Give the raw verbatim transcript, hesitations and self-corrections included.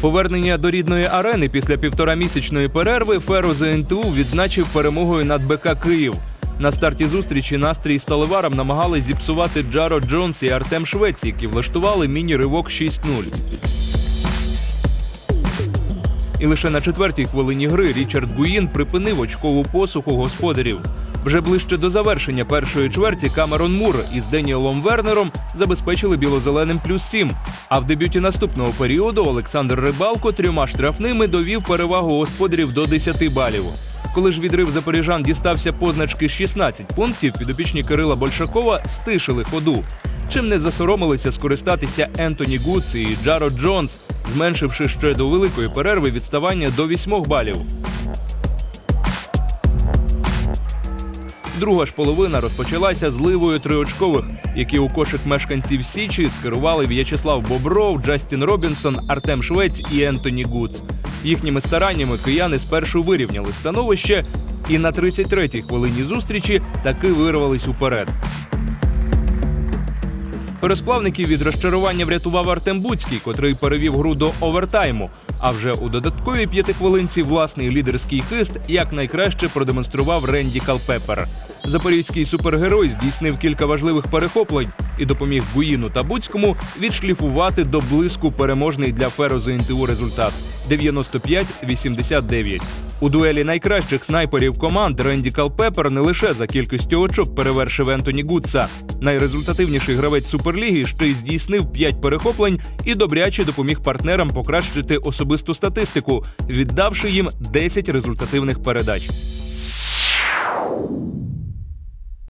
Повернення до рідної арени після півторамісячної перерви Ферозу ен те у відзначив перемогою над Бе Ка Київ. На старті зустрічі настрій сталеварам намагались зіпсувати Джаро Джонс і Артем Швець, які влаштували міні-ривок шість нуль. І лише на четвертій хвилині гри Річард Гуїн припинив очкову посуху господарів. Вже ближче до завершення першої чверті Камерон Мур із Деніелом Вернером забезпечили білозеленим плюс сім. А в дебюті наступного періоду Олександр Рибалко трьома штрафними довів перевагу господарів до десяти балів. Коли ж відрив запоріжан дістався позначки шістнадцять пунктів, підопічні Кирила Большакова стишили ходу. Чим не засоромилися скористатися Ентоні Гудс і Джаро Джонс, зменшивши ще до великої перерви відставання до вісьмох балів. Друга ж половина розпочалася зливою триочкових, які у кошик мешканців Січі скерували В'ячеслав Бобров, Джастін Робінсон, Артем Швець і Ентоні Гудс. Їхніми стараннями кияни спершу вирівняли становище і на тридцять третій хвилині зустрічі таки вирвались уперед. Пересплавників від розчарування врятував Артем Буцький, котрий перевів гру до овертайму. А вже у додатковій п'ятихвилинці власний лідерський хист якнайкраще продемонстрував Ренді Калпепер. Запорізький супергерой здійснив кілька важливих перехоплень і допоміг Гуїну та Буцькому відшліфувати до блиску переможний для Ферозу ен те у результат – дев'яносто п'ять вісімдесят дев'ять. У дуелі найкращих снайперів команд Ренді Калпепер не лише за кількістю очок перевершив Ентоні Гудса. Найрезультативніший гравець Суперліги ще й здійснив п'ять перехоплень і добряче допоміг партнерам покращити особисту статистику, віддавши їм десять результативних передач.